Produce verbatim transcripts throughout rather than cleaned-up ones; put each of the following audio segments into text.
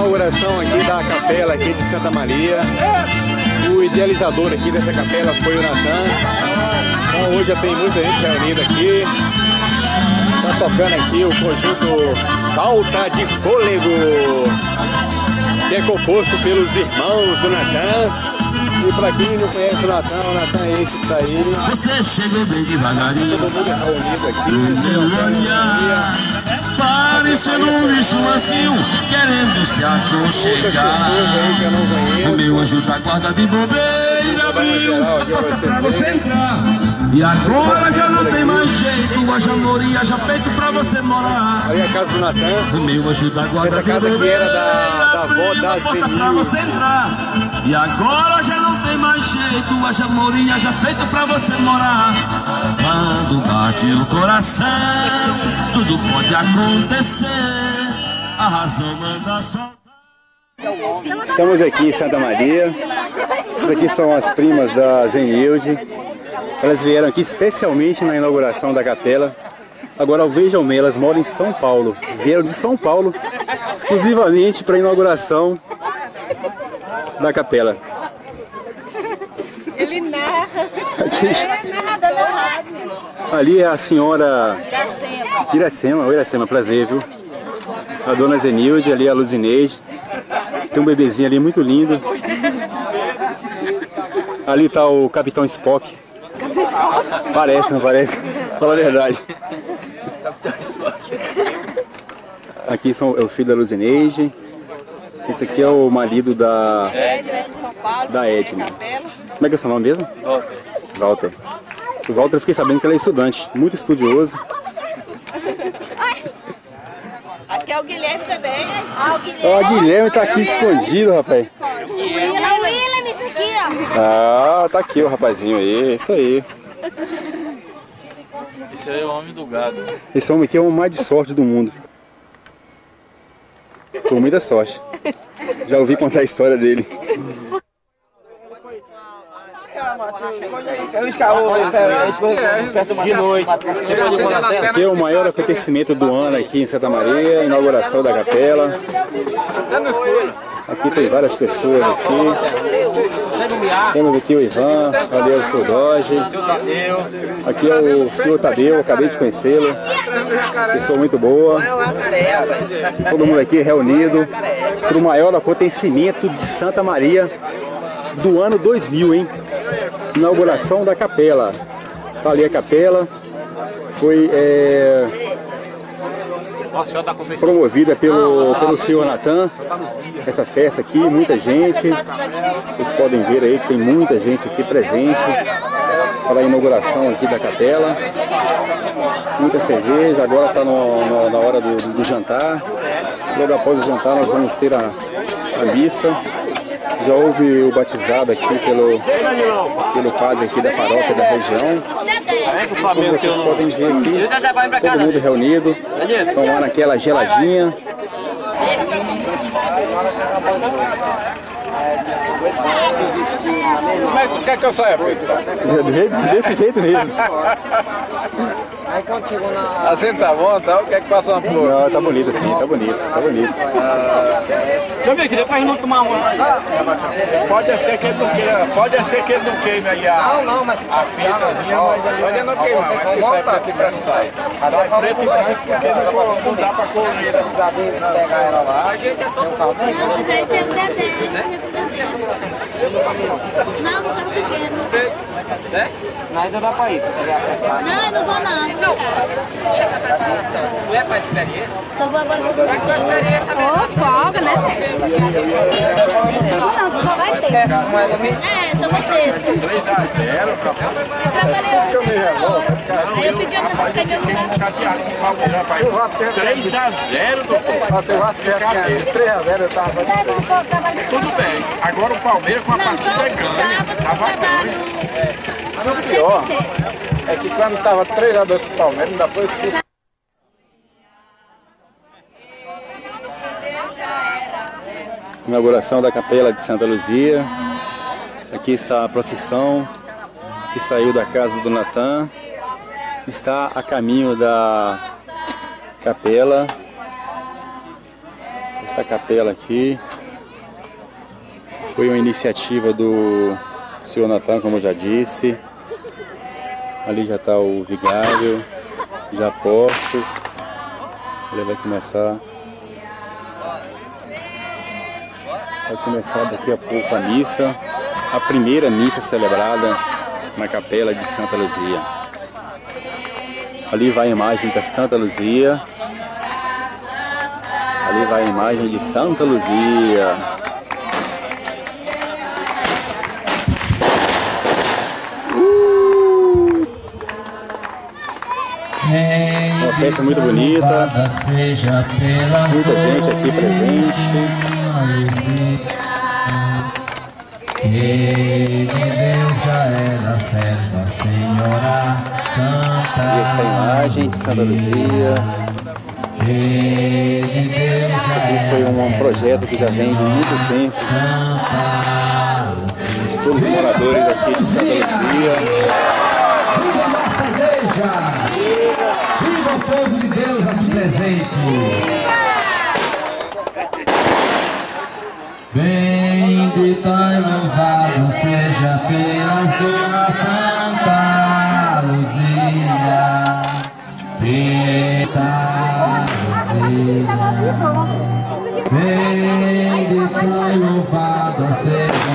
inauguração aqui da capela aqui de Santa Maria. O idealizador aqui dessa capela foi o Natan. Então hoje já tem muita gente reunida aqui. Tá tocando aqui o conjunto Falta de Fôlego, que é composto pelos irmãos do Natan. E pra quem não conhece o Natan, o Natan é esse que tá aí. Você chegou bem devagarinho. Todo mundo reunido aqui. Parecendo um bicho mansinho, querendo se aconchegar. O meu anjo da guarda de bobeira abriu pra você entrar. E agora já não tem mais jeito, a jamoria já feito pra você morar. Aí a casa do Natan. O meu anjo da guarda Essa casa aqui era da, da avó da Zenil. E agora já não tem mais jeito, a jamoria já feito pra você morar. Quando bate o coração, tudo pode acontecer. A razão manda soltar. Estamos aqui em Santa Maria. Essas aqui são as primas da Zenilde. Elas vieram aqui especialmente na inauguração da capela. Agora vejam bem, elas moram em São Paulo. Vieram de São Paulo exclusivamente para a inauguração da capela. Ele narra. Aqui, é narrador da rádio. ali é a senhora Iracema. Iracema, oi Iracema, prazer, viu? A dona Zenilde, ali a Luzineide. Tem um bebezinho ali muito lindo. Ali tá o Capitão Spock. Parece, não parece? Fala a verdade. Aqui são, é o filho da Luzineide. Esse aqui é o marido da da Edna. Como é que é o seu nome mesmo? Walter. Walter. O Walter, eu fiquei sabendo que ele é estudante, muito estudioso. Aqui é o Guilherme também. Ah, o Guilherme. Ó, o Guilherme tá aqui escondido, rapaz. O William, isso aqui, ó. Ah, tá aqui o rapazinho aí, isso aí. Esse aí é o homem do gado. Esse homem aqui é o mais de sorte do mundo. Com muita sorte. Já ouvi contar a história dele. De noite. Aqui é o maior acontecimento do ano aqui em Santa Maria, a inauguração da capela. Aqui tem várias pessoas aqui. Temos aqui o Ivan, ali é o seu Doge. Aqui é o senhor Tadeu, acabei de conhecê-lo. Pessoa muito boa. Todo mundo aqui reunido para o maior acontecimento de Santa Maria do ano dois mil, hein? Inauguração da capela. Tá ali a capela. Foi é, promovida pelo, pelo senhor Natan. Essa festa aqui, muita gente. Vocês podem ver aí que tem muita gente aqui presente para a inauguração aqui da capela. Muita cerveja, agora está na hora do, do jantar. Logo após o jantar nós vamos ter a, a missa. Já houve o batizado aqui pelo, pelo padre aqui da paróquia da região. Como vocês podem ver aqui, todo mundo reunido. Estão lá naquela geladinha. Como é que tu quer que eu saia, Pedro? Desse jeito mesmo. Assim tá bom, tá? Quer que faça uma flor? Não, tá bonito assim, tá bonito, tá bonito. Deixa eu ver aqui, depois não tomar uma. Pode ser que ele não queira, pode ser que ele não queime aí a, Não, não, mas a fitazinha, mas pode não queimar, mas que volta se precisar. Sai preto e branco porque não dá pra correr. precisar de pegar ela lá. A gente é todo mundo. Não, mas aí tem um bebê. Não, não tá pequeno. Não, ainda dá pra isso. Não, eu não vou não. Não é pra experiência? Só vou agora segunda-feira. Ô, folga, né? Não, não, só vai ter. É, só vai ter esse. três a zero pra Eu trabalhei hoje. Aí eu pedi a música de lugar. três a zero, doutor. três a zero eu tava. Tudo bem. Agora o Palmeiras com a Não, só partida ganha. sábado Tava eu ganho. trabalho. O pior é que quando tava três a dois pro Palmeiras, ainda foi expulso. Inauguração da Capela de Santa Luzia. Aqui está a procissão que saiu da casa do Natan. Está a caminho da capela. Esta capela aqui foi uma iniciativa do senhor Natan, como eu já disse. Ali já está o vigário, já postos. Ele vai começar Vai começar daqui a pouco a missa, a primeira missa celebrada na capela de Santa Luzia. Ali vai a imagem da Santa Luzia. Ali vai a imagem de Santa Luzia. Uh! Uma festa muito bonita. Muita gente aqui presente. E Deus já era serva, Senhora Santa. E esta imagem de Santa Luzia. Isso aqui foi um, um projeto que já vem de muito tempo. Todos os moradores aqui de Santa Luzia. Viva a nossa igreja! Viva o povo de Deus aqui presente! Bendita e louvado seja pelas duas Santa Luzia. Bendita Luzia. Bendita e louvado seja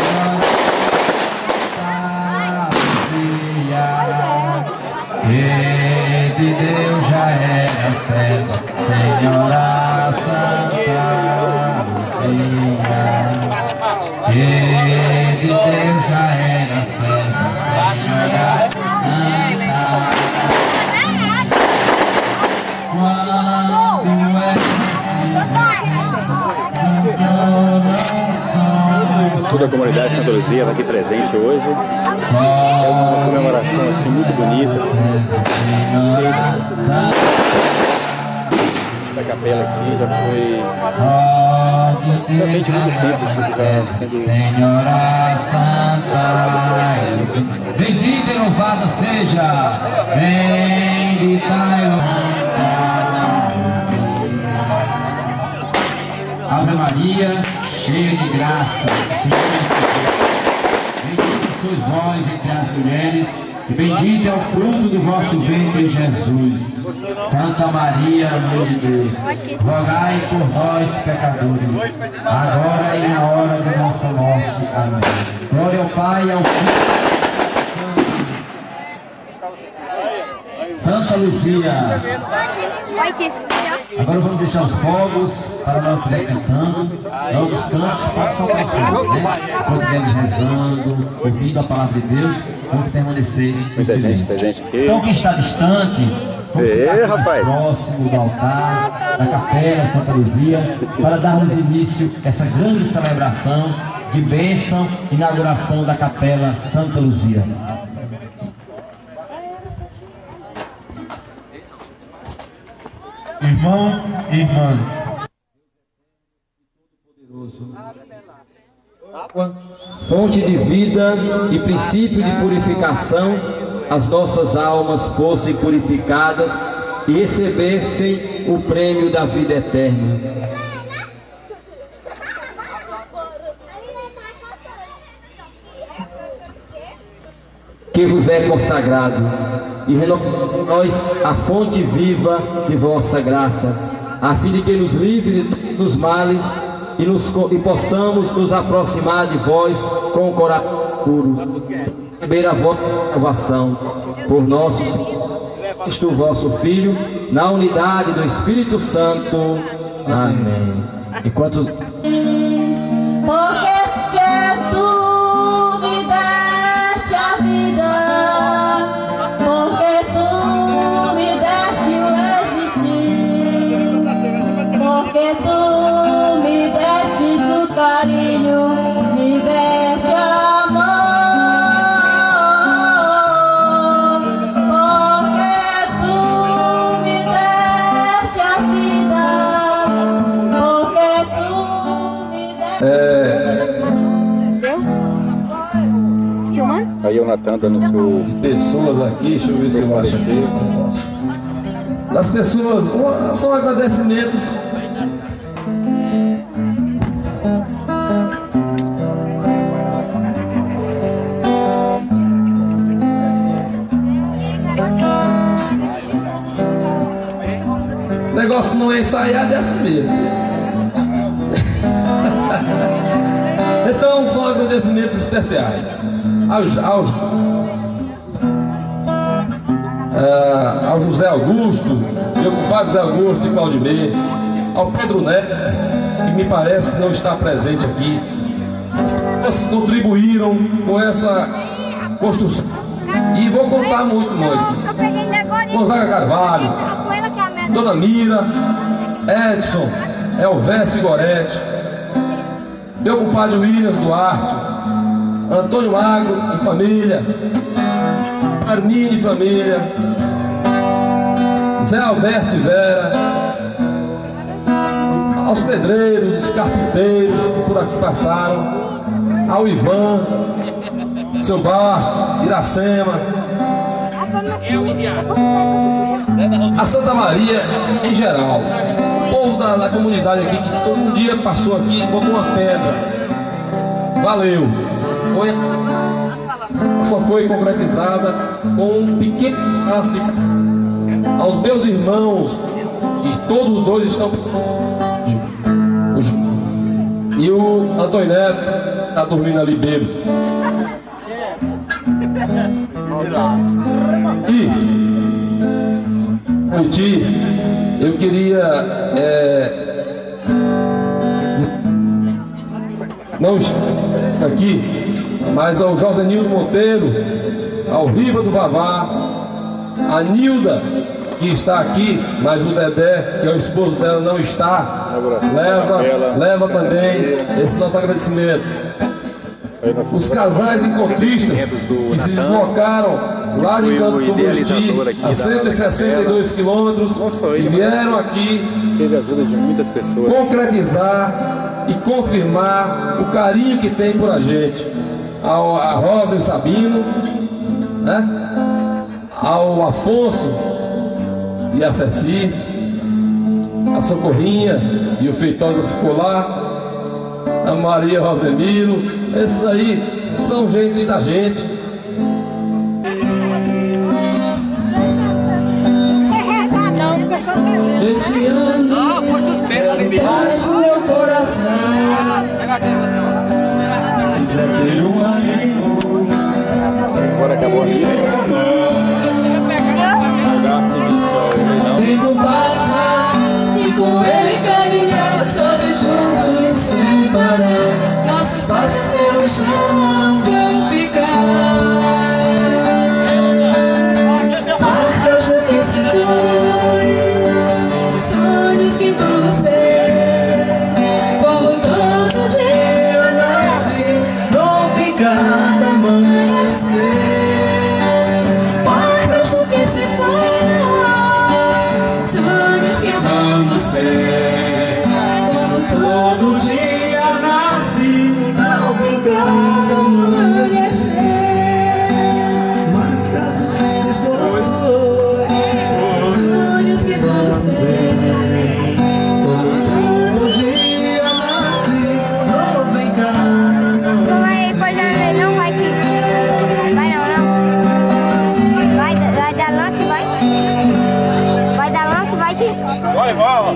Santa Luzia. E de Deus já era serva, Senhora Santa Luzia. E de Deus já era serva, Senhora Santa. Quando é Toda a comunidade de Santa Luzia está aqui presente hoje. É uma comemoração assim muito bonita. Esta capela aqui já foi já vem de muito tempo que está sendo. Senhora Santa, bendita e louvada seja, bendita e louvada. Ave Maria, cheia de graça, bendita sois vós entre as mulheres, e bendito é o fruto do vosso ventre, Jesus. Santa Maria, Mãe de Deus, rogai por nós, pecadores, agora e na hora da nossa morte. Amém. Glória ao Pai, ao Filho. Santa Luzia. Agora vamos deixar os fogos para nós estiver cantando. Não dos cantos, pode só para fogo, né? Quando estivermos rezando, ouvindo a palavra de Deus, vamos permanecer no silêncio. Então quem está distante, vamos é, rapaz. próximo do altar, da capela Santa Luzia, para darmos início a essa grande celebração de bênção e inauguração da capela Santa Luzia. Irmãos e irmãs, fonte de vida e princípio de purificação, as nossas almas fossem purificadas e recebessem o prêmio da vida eterna. Que vos é consagrado, e renovai nós a fonte viva de vossa graça, a fim de que nos livre de todos os males e, nos, e possamos nos aproximar de vós com o coração puro, receber a vossa salvação por nosso Cristo, vosso Filho, na unidade do Espírito Santo. Amém. Enquanto porque tu me deste a vida, porque tu me deste o existir, porque tu me destes o carinho, me deste amor, porque tu me deste a vida, porque tu me deste. é, Aí o Natan dando seu. Pessoas aqui, deixa eu ver se eu acho esse negócio. Das pessoas, são agradecimentos O negócio não é ensaiado, é assim mesmo. Então são agradecimentos especiais aos, aos, uh, ao José Augusto, meu compadre José Augusto e Claudimir, ao Pedro Neto, que me parece que não está presente aqui. As pessoas que contribuíram com essa construção. E vou contar muito, muito. Gonzaga Carvalho, Dona Mira, Edson, Elvésio Goretti, meu compadre Williams Duarte, Antônio Magro e família, Armine e família, Zé Alberto e Vera, aos pedreiros, os carpinteiros que por aqui passaram, ao Ivan, seu Basto, Iracema, a Santa Maria em geral, o povo da, da comunidade aqui que todo dia passou aqui e botou uma pedra. Valeu! Foi, só foi concretizada com um pequeno passe aos meus irmãos, e todos os dois estão. E o Antônio Neto está dormindo ali bêbado. E Curiti, eu queria é, não estar aqui, mas ao Josenildo Monteiro, ao Riva do Vavá, a Nilda, que está aqui, mas o Dedé, que é o esposo dela, não está. Leva, leva também esse nosso agradecimento. Os casais encontristas que se deslocaram lá de Canto do Buriti, a cento e sessenta e dois quilômetros, e vieram aqui teve ajuda de muitas pessoas, concretizar e confirmar o carinho que tem por a gente. Ao, a Rosa e o Sabino, né? Ao Afonso e a Ceci, a Socorrinha e o Feitosa ficou lá, a Maria Rosemiro, esses aí são gente da gente. Esse ano faz o meu coração, quiser ter um amigo. Agora acabou a missa. Tempo passa e com ele caminhamos todos juntos sem parar. Nossos passos pelo chão não vão ficar. Marcas do que se foi, sonhos que vamos ter, como todo dia nasce, vão ficar no amanhecer. Marcas do que se foi, sonhos que vamos ter, como todo dia nasce, vão ficar no amanhecer. Marcas do que foi, sonhos que vamos ter, como todo dia nasce, vão ficar no Não vai coisa, não vai que. Vai não, não. Vai, vai dar lance, vai. Vai dar lance, vai que. Vai, vai.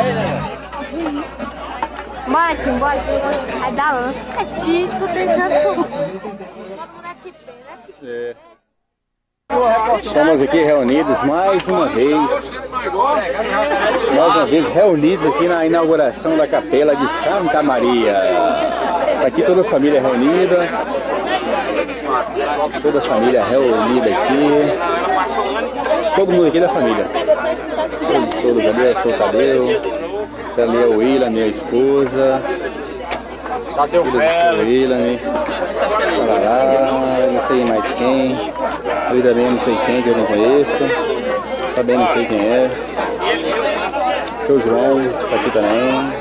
Bora, tio, bora. Vai dar lance. É Tico, desafio. É. Estamos aqui reunidos mais uma vez, mais uma vez reunidos aqui na inauguração da Capela de Santa Maria. Aqui toda a família reunida, toda a família reunida aqui, todo mundo aqui da família. Eu sou do Gabriel, sou o Tadeu, ali é o William, minha esposa. Tadeu Félix, não sei mais quem, ali também não sei quem que eu não conheço, também não sei quem é. Seu João está aqui também.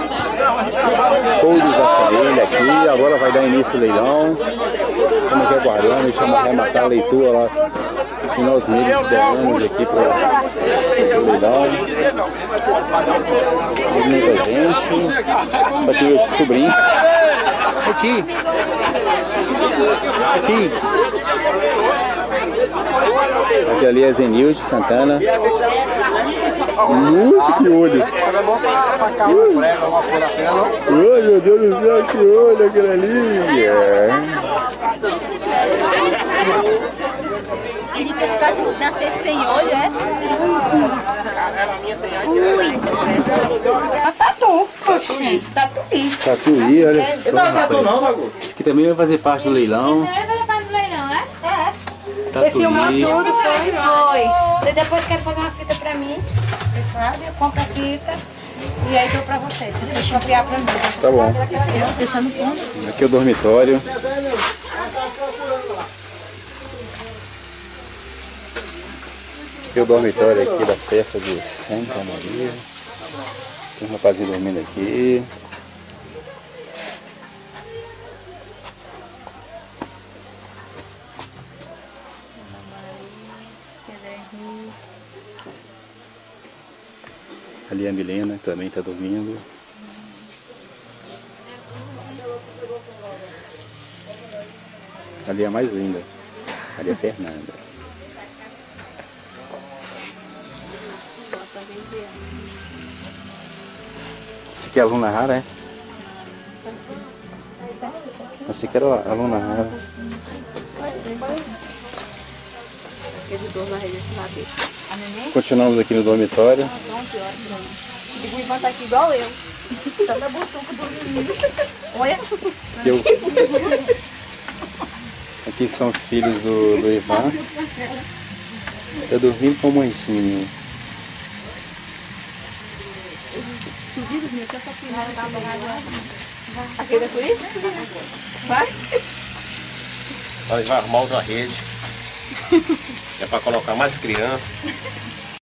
Todos da família aqui, agora vai dar início ao leilão. Estamos aqui aguardando e chama arrematar a leitura lá E nós mesmos esperamos aqui para o leilão. Muita gente. Tá aqui o sobrinho. Aqui. Aqui. Aqui ali é Zenilde Santana. Nossa, que olho! Ai, meu Deus do céu, que olho aquele ali! Ele quer ficar nascer sem olho, é? Ui! Tatu! Oxi, tatuí! Tatuí, olha só! Não é tatu não, Magu? Isso aqui também vai fazer parte do leilão. Também vai fazer parte do leilão, é? É! Tatuí. Você filmou tudo, foi? Foi! Você depois quer fazer uma fita pra mim? Você sabe? Eu compro a fita e aí dou pra vocês. Vocês copiar pra mim. Tá bom. Deixando fundo. Aqui é o dormitório. Aqui é o dormitório aqui da festa de Santa Maria. Tem um rapazinho dormindo aqui. Ali a Milena também está dormindo. Ali é a mais linda. Ali é a Fernanda. Esse aqui é a Luna Rara, é? Achei que era a Luna Rara. Continuamos aqui no dormitório. O Ivan tá aqui igual eu. Só da butuca dormindo. Olha. Aqui, eu... aqui estão os filhos do, do Ivan. Tá dormindo com o manchinho. Aqui da Curi? Vai. Nós vamos arrumar outra rede. É para colocar mais crianças.